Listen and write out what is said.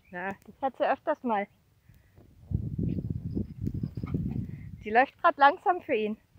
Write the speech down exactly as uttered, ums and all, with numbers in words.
Ja, das hat sie öfters mal. Sie läuft gerade langsam für ihn.